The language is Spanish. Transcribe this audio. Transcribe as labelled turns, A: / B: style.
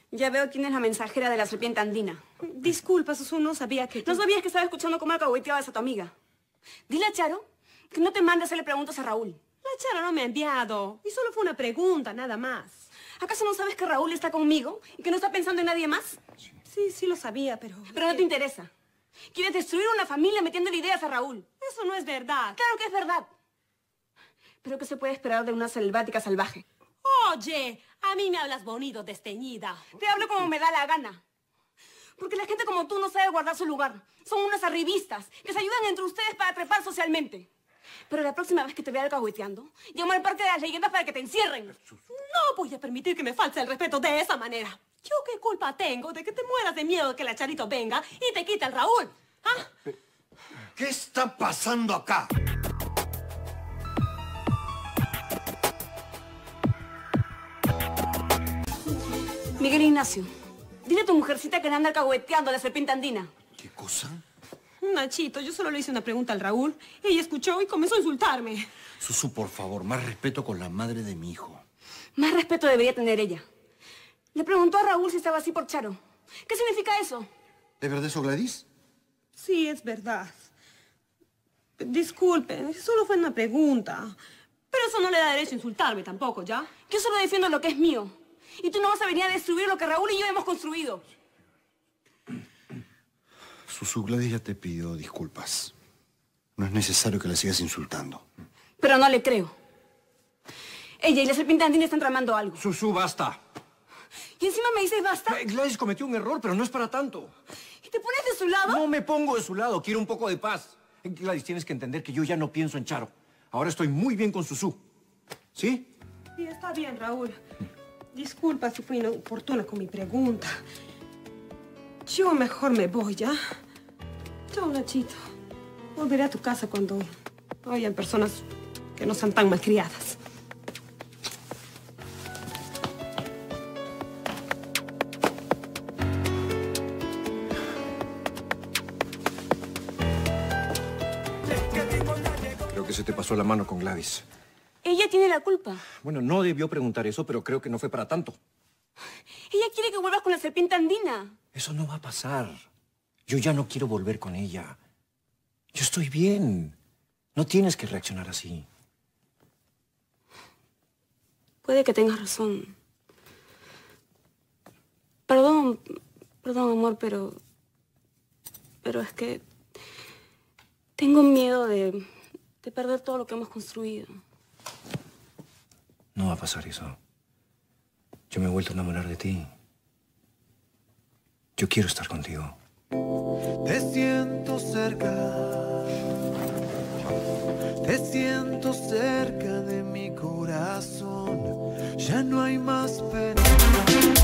A: Ya veo quién es la mensajera de la serpiente andina.
B: Disculpa, Susu, no sabía que tú...
A: ¿No sabías que estaba escuchando cómo alcahueteabas a tu amiga? Dile a Charo que no te mande a hacerle preguntas a Raúl.
B: La Charo no me ha enviado. Y solo fue una pregunta, nada más.
A: ¿Acaso no sabes que Raúl está conmigo y que no está pensando en nadie más?
B: Sí lo sabía, pero...
A: Pero no te interesa. Quieres destruir una familia metiéndole ideas a Raúl.
B: Eso no es verdad.
A: Claro que es verdad. Pero ¿qué se puede esperar de una selvática salvaje?
B: Oye, a mí me hablas bonito, desteñida.
A: Te hablo como me da la gana. Porque la gente como tú no sabe guardar su lugar. Son unas arribistas que se ayudan entre ustedes para trepar socialmente. Pero la próxima vez que te vea alcahueteando, llamo al Parque de las Leyendas para que te encierren.
B: No voy a permitir que me falte el respeto de esa manera. ¿Yo qué culpa tengo de que te mueras de miedo de que la Charito venga y te quite el Raúl? ¿Ah?
C: ¿Qué está pasando acá?
A: Miguel Ignacio, dile a tu mujercita que le anda alcahueteando a la serpiente andina.
C: ¿Qué cosa?
B: Nachito, yo solo le hice una pregunta al Raúl. Ella escuchó y comenzó a insultarme.
C: Susu, por favor, más respeto con la madre de mi hijo.
A: Más respeto debería tener ella. Le preguntó a Raúl si estaba así por Charo. ¿Qué significa eso?
C: ¿Es verdad eso, Gladys?
B: Sí, es verdad. Disculpen, solo fue una pregunta. Pero eso no le da derecho a insultarme tampoco, ¿ya?
A: Yo solo defiendo lo que es mío. Y tú no vas a venir a destruir lo que Raúl y yo hemos construido.
C: Susu, Gladys ya te pidió disculpas. No es necesario que la sigas insultando.
A: Pero no le creo. Ella y la serpiente andina están tramando algo.
D: Susu, basta.
A: Y encima me dices basta.
D: Gladys cometió un error, pero no es para tanto.
A: ¿Y te pones de su lado?
D: No me pongo de su lado, quiero un poco de paz. Gladys, tienes que entender que yo ya no pienso en Charo. Ahora estoy muy bien con Susu. ¿Sí?
B: Sí, está bien, Raúl. Disculpa si fui inoportuna con mi pregunta. Yo mejor me voy, ¿ya? Chao, Nachito. Volveré a tu casa cuando hayan personas que no sean tan malcriadas.
D: Creo que se te pasó la mano con Gladys.
A: Ella tiene la culpa.
D: Bueno, no debió preguntar eso, pero creo que no fue para tanto.
A: Ella quiere que vuelvas con la serpiente andina.
D: Eso no va a pasar. Yo ya no quiero volver con ella. Yo estoy bien. No tienes que reaccionar así.
A: Puede que tengas razón. Perdón, amor, pero es que tengo miedo de perder todo lo que hemos construido.
D: No va a pasar eso. Yo me he vuelto a enamorar de ti. Yo quiero estar contigo.
E: Te siento cerca. Te siento cerca de mi corazón. Ya no hay más pena.